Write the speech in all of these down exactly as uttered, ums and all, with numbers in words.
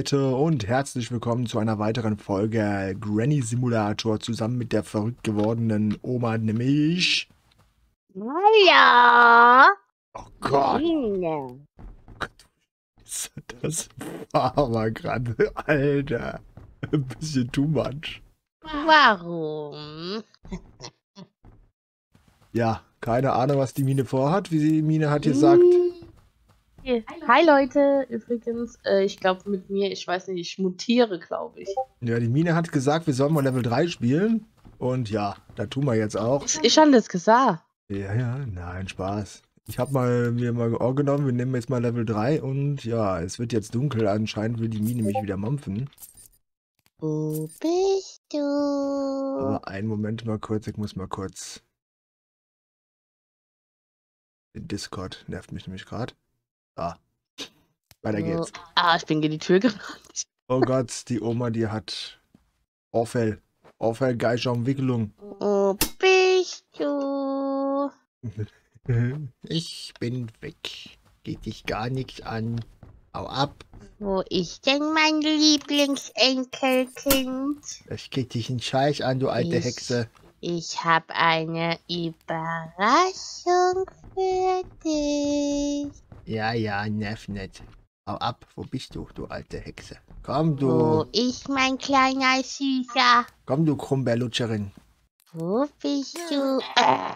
Leute und herzlich willkommen zu einer weiteren Folge Granny Simulator zusammen mit der verrückt gewordenen Oma, nämlich... Hallo! Oh Gott, Ine. das war aber gerade, Alter, ein bisschen too much. Warum? Ja, keine Ahnung, was die Mine vorhat, wie sie Mine hat gesagt. Hi Leute, übrigens, äh, ich glaube mit mir, ich weiß nicht, ich mutiere, glaube ich. Ja, die Mine hat gesagt, wir sollen mal Level drei spielen und ja, da tun wir jetzt auch. Ich habe das gesagt. Ja, ja, nein, Spaß. Ich habe mal mir mal vorgenommen, wir nehmen jetzt mal Level drei und ja, es wird jetzt dunkel, anscheinend will die Mine mich wieder mampfen. Wo bist du? Aber einen Moment mal kurz, ich muss mal kurz... Den Discord nervt mich nämlich gerade. Ah, weiter geht's. Ah, ich bin gegen die Tür gerannt. Oh Gott, die Oma, die hat Orfell. Orfell, Geischaumwicklung. Wo bist du? Ich bin weg. Geht dich gar nichts an. Hau ab. Wo ist denn mein Lieblingsenkelkind? Das geht dich einen Scheiß an, du alte Ich- Hexe. Ich habe eine Überraschung für dich. Ja, ja, nerv nicht. Hau ab. Wo bist du, du alte Hexe? Komm, Wo du. ist mein kleiner Süßer? Komm, du Krummberlutscherin. Wo bist du? Äh,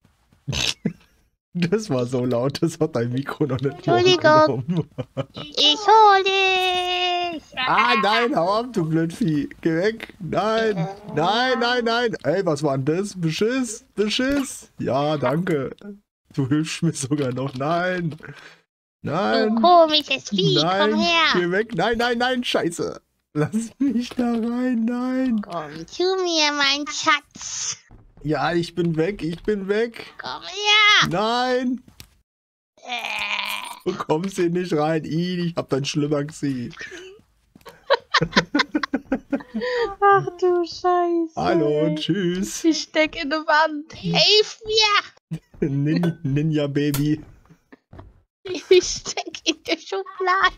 Das war so laut, das hat dein Mikro noch nicht Entschuldigung. hochgenommen. ich hol dich! Ah, nein, hau ab, du Blödvieh. Geh weg. Nein, nein, nein, nein. Ey, was war denn das? Beschiss, Beschiss. Ja, danke. Du hilfst mir sogar noch. Nein. Du Nein. komisches Vieh, Nein, komm her! geh weg. Nein, nein, nein, scheiße. Lass mich da rein, nein. Komm zu mir, mein Schatz! Ja, ich bin weg, ich bin weg. Komm her! Nein, Äh, du kommst hier nicht rein. I, ich hab dein Schlimmer gesehen. Ach du Scheiße. Hallo, tschüss. Ich steck in der Wand. hilf mir! Nin Ninja Baby. Ich steck in der Schublade.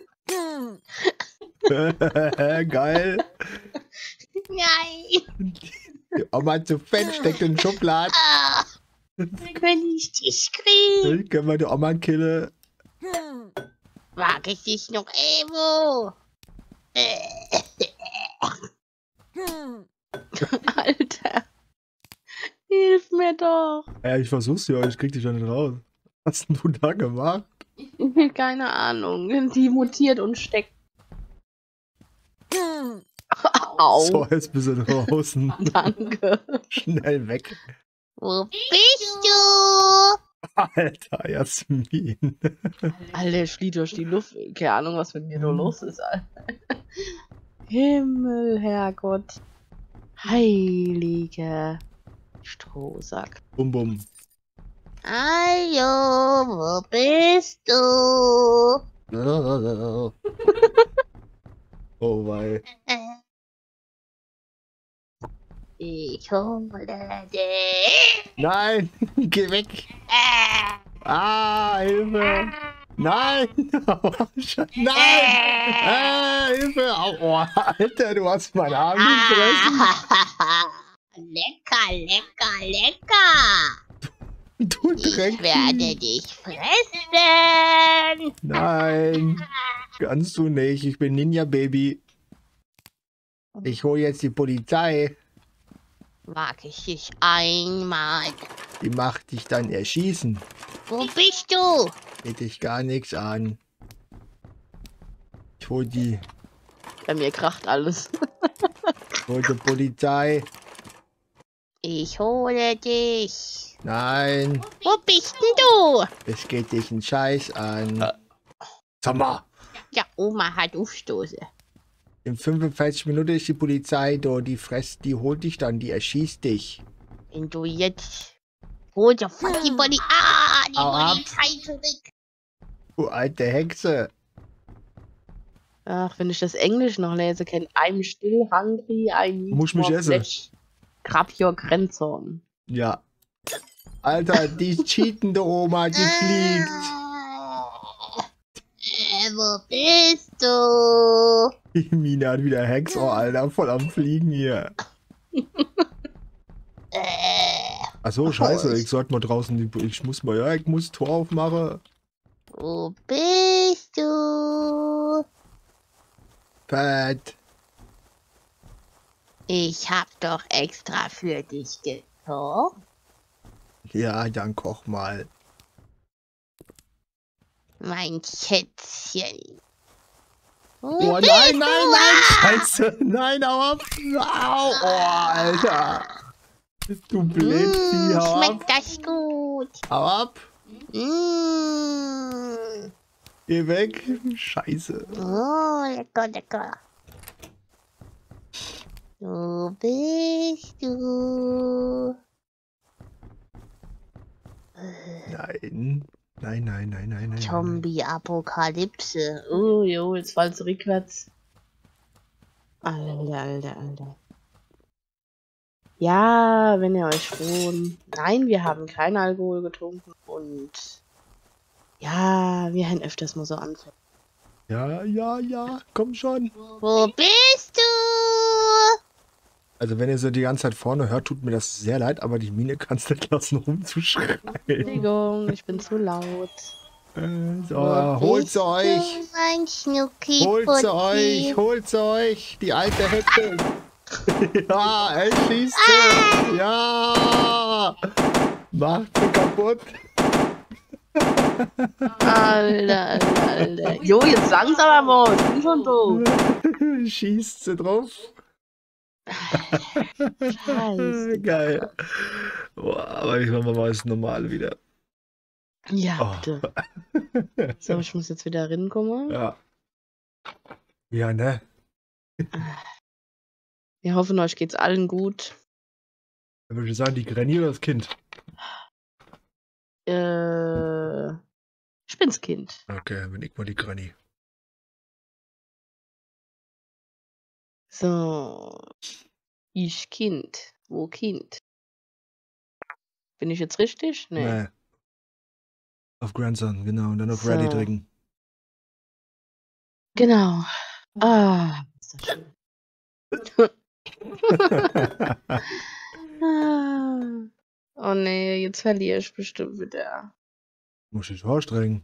Geil. Nein! Die Oma zu fett steckt in den Schubladen. Ah, wenn ich dich krieg, Dann können wir die Oma killen. wag ich dich noch Evo. Äh, Alter. Hilf mir doch. Ja, ich versuch's ja, ich krieg dich ja nicht raus. Was hast denn du da gemacht? Keine Ahnung. Die mutiert und steckt. Au. So, jetzt bist du draußen. Danke. Schnell weg. wo bist du? Alter, Jasmin. Alter, ich flieh durch die Luft. Keine Ahnung, was mit mir nur los ist, Alter. Himmel, Herrgott. Heiliger Strohsack. Bum bum. Hallo, wo bist du? Oh wei. Ich hole dich. Nein, geh weg. Äh, Ah, Hilfe. Nein. Nein. Ah, Hilfe. Au, oh, Alter, du hast meinen Arm gefressen. ah, lecker, lecker, lecker. Du Ich Dreck. werde dich fressen. Nein, kannst du nicht. Ich bin Ninja Baby. Ich hole jetzt die Polizei. Mag ich dich einmal. Die macht dich dann erschießen. Wo bist du? Geht dich gar nichts an. Ich hol die, Bei mir kracht alles. ich hol die Polizei. Ich hole dich. Nein, Wo bist denn du? es geht dich einen Scheiß an. Sag mal, Ja, Oma hat Aufstoße. in fünfundvierzig Minuten ist die Polizei da. Die fresst, die holt dich dann, die erschießt dich. Wenn du jetzt... Hol sofort die Polizei. Ah, die Hau ab. Polizei zurück. Du alte Hexe. Ach, wenn ich das Englisch noch lese, kennt I'm still hungry, I need Muss mich more essen. flesh. Grab your Grenzhorn. Ja. Alter, die cheatende Oma, die fliegt. Äh, wo bist du? Die Mine hat wieder Hexohr, Alter, voll am Fliegen hier. Äh, Achso, scheiße, ich sollte mal draußen, die, ich muss mal, ja, ich muss Tor aufmachen. wo bist du? Fett. Ich hab doch extra für dich gekocht. Ja, dann koch mal. Mein Schätzchen. Wo Oh bist nein, nein, du? nein, Ah! scheiße. Nein, hau ab. Au, oh, Alter. Du Blödvieh, Mm, hau ab. schmeckt das gut. Hau ab. Mm. Geh weg. Scheiße. Oh, lecker, lecker. Wo bist du? Nein. Nein, nein, nein, nein, nein. Zombie-Apokalypse. Oh, jo, jetzt fallt's rückwärts. Alter, alter, alter. Ja, wenn ihr euch schon. Nein, wir haben keinen Alkohol getrunken und ja, wir haben öfters mal so Anfälle. Ja, ja, ja. Komm schon. Wo bist du? Also wenn ihr so die ganze Zeit vorne hört, tut mir das sehr leid, aber die Mine kannst du nicht lassen, rumzuschreien. Entschuldigung, ich bin zu laut. Äh, so, Wo holt's bist du, euch. mein Schnucki Holt's Putti? euch. Holt's euch. Die alte Hexe. Ja, er schießt sie. Ja. Macht sie kaputt. Alter, alter, alter. Jo, jetzt langsam aber, ich bin schon doof. Schießt sie drauf. Scheiße. Geil. Boah, aber ich mach mal das Normale wieder. Ja, Oh. bitte. So, ich muss jetzt wieder rinkommen. Ja. Ja, ne? Wir hoffen, euch geht's allen gut. Dann würde ich sagen, die Granny oder das Kind? Äh, ich bin's Kind. Okay, bin ich mal die Granny. So. Ich Kind. Wo Kind? Bin ich jetzt richtig? Nee. Nee. Auf Grandson, genau. Und dann auf So. Ready drücken. Genau. Ah, ist das schön. Ah. Oh nee, jetzt verliere ich bestimmt wieder. Muss ich vorstrengen.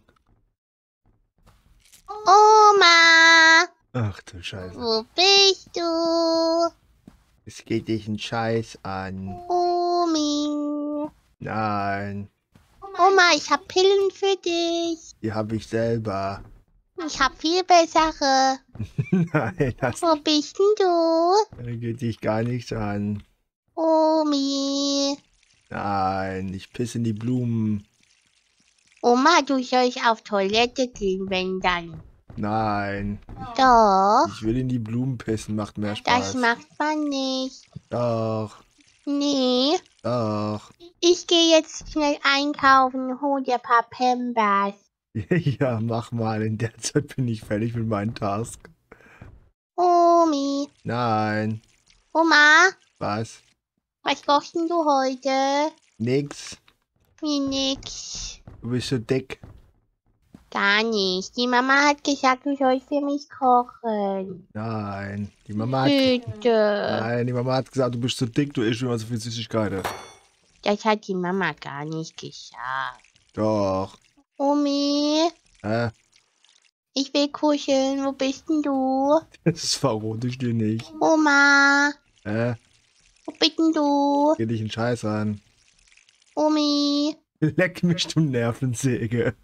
Oma, Ach du Scheiße. wo bist du? Es geht dich einen Scheiß an. Omi. Nein, Oma, ich hab Pillen für dich. die habe ich selber. Ich hab viel bessere. Nein, das Wo bist denn du? geht dich gar nichts an. Omi. Nein, ich pisse in die Blumen. Oma, du sollst auf Toilette gehen, wenn dann. Nein, Doch, ich will in die Blumen pissen, macht mehr das Spaß. macht man nicht. Doch, Nee, doch. ich gehe jetzt schnell einkaufen, hol dir ein paar Pampers. Ja, mach mal. In der Zeit bin ich fertig mit meinem Task. Omi. Nein, Oma, was? was kochst denn du heute? Nix. Wie nix. Du bist so dick. Gar nicht. Die Mama hat gesagt, du sollst für mich kochen. Nein, die Mama hat... Bitte. Nein, die Mama hat gesagt, du bist so dick, du isst immer so viel Süßigkeiten. Das hat die Mama gar nicht gesagt. Doch. Omi, Hä? ich will kuscheln. Wo bist denn du? Das verrate ich dir nicht. Oma, Hä? wo bist denn du? Geh dich einen Scheiß an. Omi, Leck mich, du Nervensäge.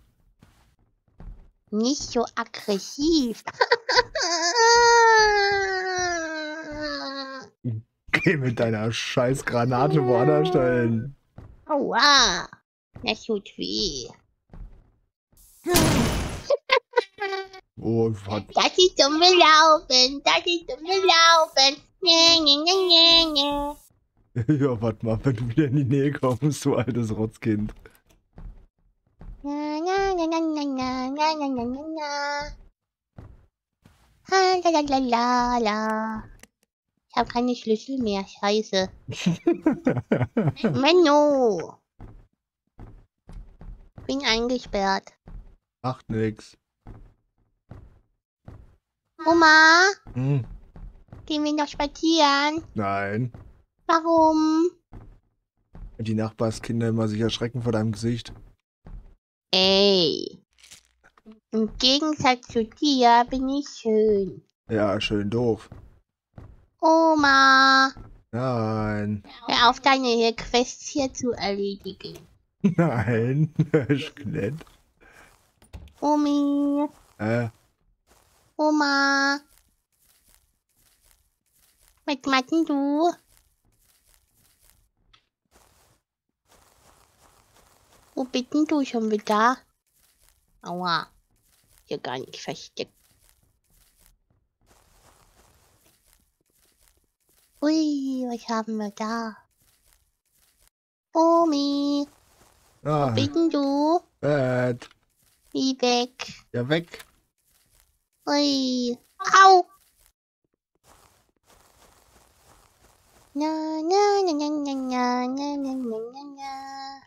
nicht so aggressiv. Geh mit deiner scheiß Granate woanders hin. Aua, das tut weh. Oh, was? Das ist zum Belaufen, das ist zum Belaufen. Nee, nee, nee, nee, nee. Ja, warte mal, wenn du wieder in die Nähe kommst, du altes Rotzkind. Na, na, na, na, na, na, na, na, na, na, na. Ha, la, la, la, la, la. Ich habe keine Schlüssel mehr, scheiße. Menno. Bin eingesperrt. Macht nix. Oma, Hm, gehen wir noch spazieren? nein. Warum? Die Nachbarskinder immer sich erschrecken vor deinem Gesicht. Ey. Im Gegensatz zu dir bin ich schön. Ja, schön doof. Oma, Nein. hör auf, deine Quests hier zu erledigen. Nein. Ist nett. Omi, Äh, Oma. Was machst denn du? Wo bist denn du schon wieder? Aua. Hier gar nicht versteckt. Ui, was haben wir da? Omi, wo ah, bist denn du? Bett. Wie weg? Ja, weg. Ui. Au! Na, na, na, na, na, na, na, na, na, na, na.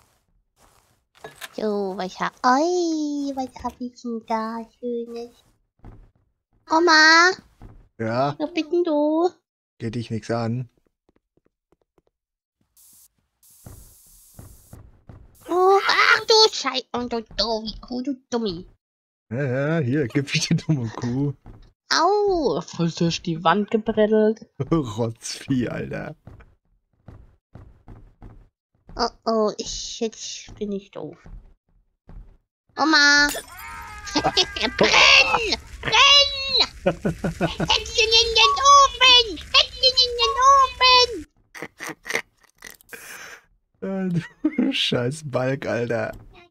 So, was hab... Ui, was hab ich denn da Schönes? Oma, Ja, wo bist denn du? geht dich nichts an. Oh, ach du Scheiße, und du Dummi, Kuh, du Dummi. Ja, ja, hier, gib ich die dumme Kuh. Au, voll durch die Wand gebrettelt. Rotzvieh, Alter. Oh oh, ich, jetzt bin ich doof. Oma! Brenn! Brenn! Händchen in den Ofen! Händchen in den Ofen! Äh, du scheiß Balk, Alter.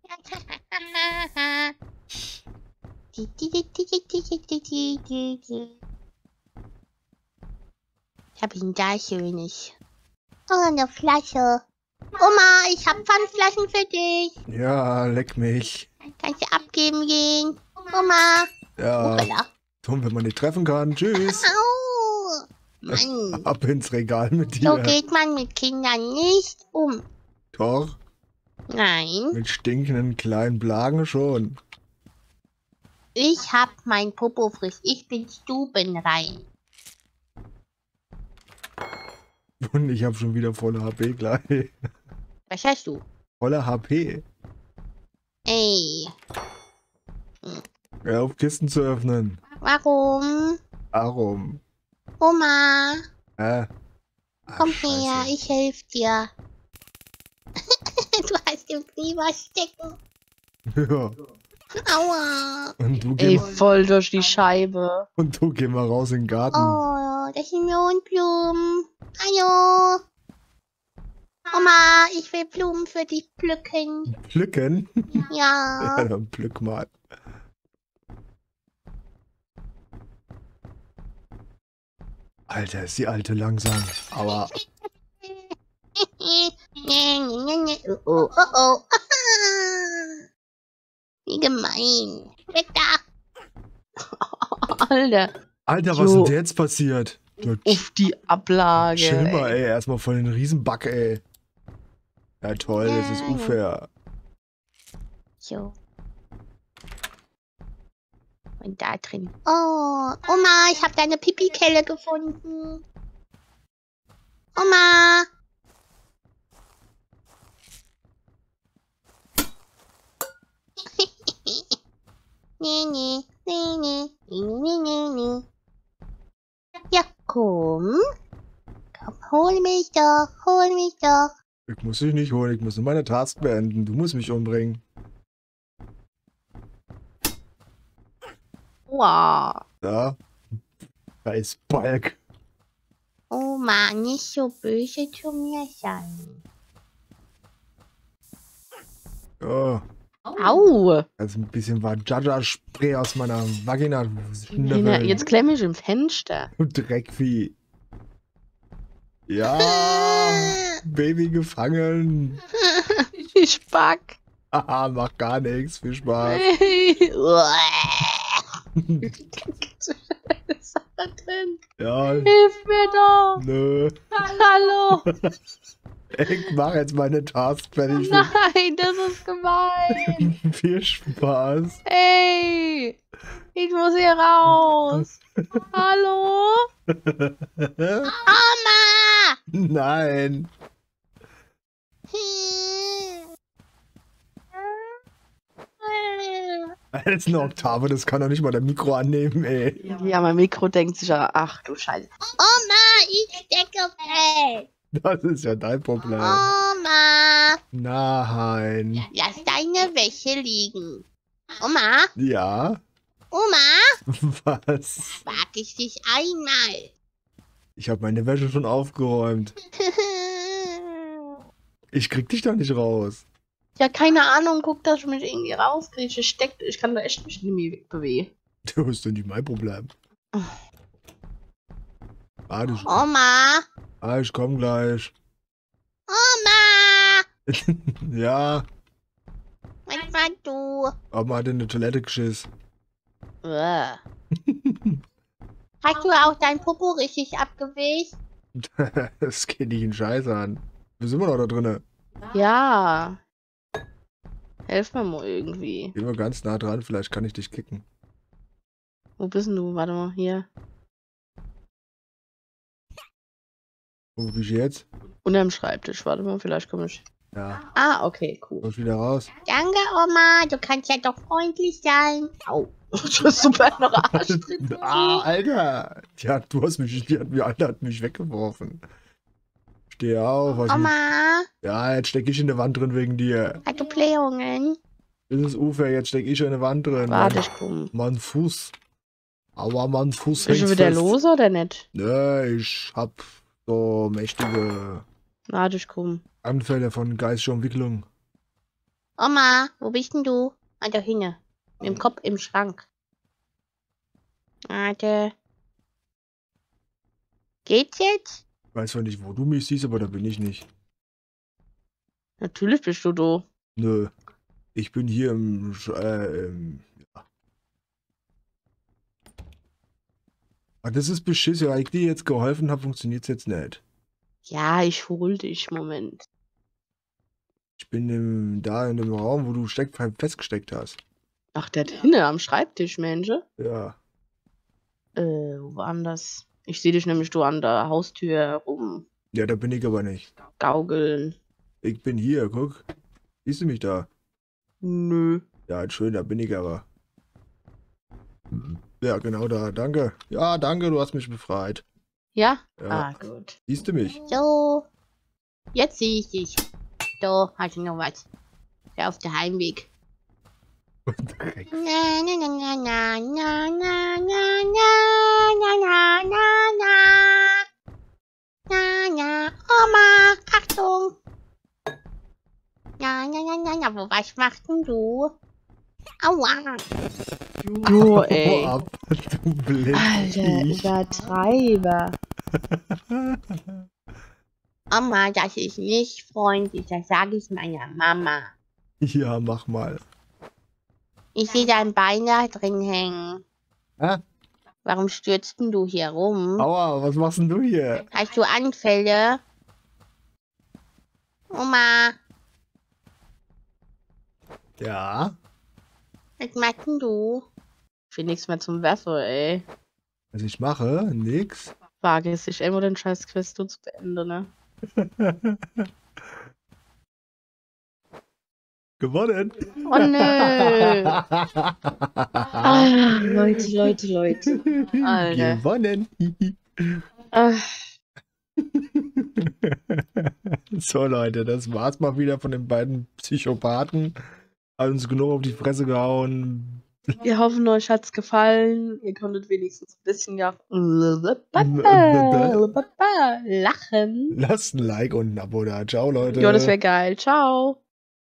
Ich hab ihn da Schönes. Oh, eine Flasche. Oma, ich hab Pfandflaschen für dich. Ja, leck mich. Kannst du abgeben gehen? Oma. Ja, Hoppala. dumm, wenn man nicht treffen kann. Tschüss. Au. Mann. Ab ins Regal mit So dir. geht man mit Kindern nicht um. Doch, Nein. mit stinkenden kleinen Blagen schon. Ich hab mein Popo frisch. Ich bin stubenrein. Und ich habe schon wieder volle H P gleich. Was hast du? Volle H P. Ey. Hör auf, Kisten zu öffnen. Warum? Warum? Oma. Äh. Ach, Komm Scheiße. her, ich helf dir. Du hast im Fieber stecken. Ja. Aua. Und du, geh Ey, mal, voll durch die Scheibe. und du geh mal raus in den Garten. Oh, das sind Mondblumen. Hallo. Oma, ich will Blumen für dich pflücken. Pflücken? Ja, Ja. dann pflück mal. Alter, ist die Alte langsam. Aber Nee, nee, nee, nee. Oh, oh, oh, oh. Wie gemein. Weg da. Alter, Alter, was Jo. ist denn jetzt passiert? Du auf die Ablage. chill mal, ey. ey. Erstmal voll den Riesenback, ey. Ja, toll, das ist unfair. So. Und da drin. Oh, Oma, ich habe deine Pipi-Kelle gefunden. Oma. Nee, nee, nee, nee, nee, nee, nee, nee. Ja, komm. Komm, hol mich doch, hol mich doch. Ich muss dich nicht holen, ich muss nur meine Task beenden. Du musst mich umbringen. Wow. Da. Scheiß Balk. Oma, nicht so böse zu mir sein. Oh, Au. also ein bisschen war Jaja-Spray aus meiner Vagina. Lena, jetzt klemm ich im Fenster. Du Dreckvieh. Ja, Baby gefangen. Ich back. Haha, macht gar nichts. Viel Spaß. Was ist da drin? Ja, Hilf mir doch. nö. Hallo. Ich mach jetzt meine Task fertig. Nein, das ist gemein. Viel Spaß. Ey. Ich muss hier raus. Hallo? Oma! Nein. Das ist eine Oktave, das kann doch nicht mal der Mikro annehmen, ey. Ja, mein Mikro denkt sich ja, ach du Scheiße. Oma, ich stecke fest. Das ist ja dein Problem. Oma, Nein. lass deine Wäsche liegen. Oma, Ja? Oma, Was? frag ich dich einmal. Ich habe meine Wäsche schon aufgeräumt. Ich krieg dich da nicht raus. Ja, keine Ahnung, guck, dass ich mich irgendwie rauskriege. Ich steck, ich kann da echt mich nicht mehr wegbewegen. Das ist doch nicht mein Problem. Ah, ich, Oma, ah, ich komm gleich. Oma, Ja, was machst du? Oma hat in die Toilette geschissen. Uah. Hast du auch dein Popo richtig abgewischt? Das geht nicht in Scheiße an. Wir sind immer noch da drinnen. Ja. Helf mir mal irgendwie. Geh mal ganz nah dran, vielleicht kann ich dich kicken. Wo bist denn du? Warte mal, hier. Wo bin ich jetzt? Unterm Schreibtisch. Warte mal, vielleicht komme ich. Ja, Ah, okay, cool. komm ich wieder raus. Danke, Oma, du kannst ja doch freundlich sein. Au. Das ist super noch Arschtritt. Ah, Alter! Ja, du hast mich, die hat mich, Alter, hat mich weggeworfen. Steh auf. Was Oma, ja, jetzt steck ich in der Wand drin wegen dir. hast du Blähungen? Das ist Ufer, jetzt steck ich in der Wand drin. Warte, ich komm. Mann, Fuß. Aua, Mann, Fuß Ist hängt schon wieder fest. los oder nicht? Ne, ich hab so mächtige Warte, ich komm. Anfälle von geistischer Entwicklung. Oma, wo bist denn du? Ah, da hinten. Mit dem Kopf im Schrank. Warte. Geht's jetzt? Ich weiß zwar nicht, wo du mich siehst, aber da bin ich nicht. Natürlich bist du da. Nö. Ich bin hier im... Sch- Äh, im ja. Ah, das ist beschissen. Weil ich dir jetzt geholfen habe, funktioniert's jetzt nicht. Ja, ich hol dich. Moment. Ich bin im, da in dem Raum, wo du steck, festgesteckt hast. Ach, der hat hinten am Schreibtisch, Mensch. Ja. Äh, wo war denn das? Ich sehe dich nämlich du an der Haustür rum Ja, da bin ich aber nicht. gaukeln. Ich bin hier, guck. Siehst du mich da? Nö. Ja, schön, da bin ich aber. Ja, genau da. Danke. Ja, danke, du hast mich befreit. Ja? Ja. Ah, gut. Siehst du mich? So. Jetzt sehe ich dich. So, hast du noch was? Ja, auf der Heimweg. Dreck. Na, na, na, na, na, na, na, na, na, na, na, na, na, na, Oma, Achtung. Na, na, na, na, na, wo, was machst denn du? Aua. Du, Hau ey. ab, du Blindviech. Alter, Übertreiber. Oma, das ist nicht freundlich, das sage ich meiner Mama. Ja, mach mal. Ich sehe dein Bein da drin hängen. Hä? Warum stürzt denn du hier rum? Aua, was machst denn du hier? Hast du Anfälle? Oma, Ja? was machst denn du? Ich will nichts mehr zum Werfen, ey. Was ich mache? Nix. Wage es sich immer den scheiß Quest zu beenden, ne? Gewonnen. Oh nö. Ah, Leute, Leute, Leute. Alter. Gewonnen. Ah, So Leute, das war's mal wieder von den beiden Psychopathen. Hat uns genug auf die Fresse gehauen. wir hoffen, euch hat's gefallen. Ihr konntet wenigstens ein bisschen ja lachen. Lasst ein Like und ein Abo da. Ciao Leute. Ja, das wäre geil. Ciao.